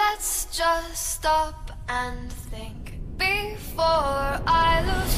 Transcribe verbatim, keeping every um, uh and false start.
let's just stop and think before I lose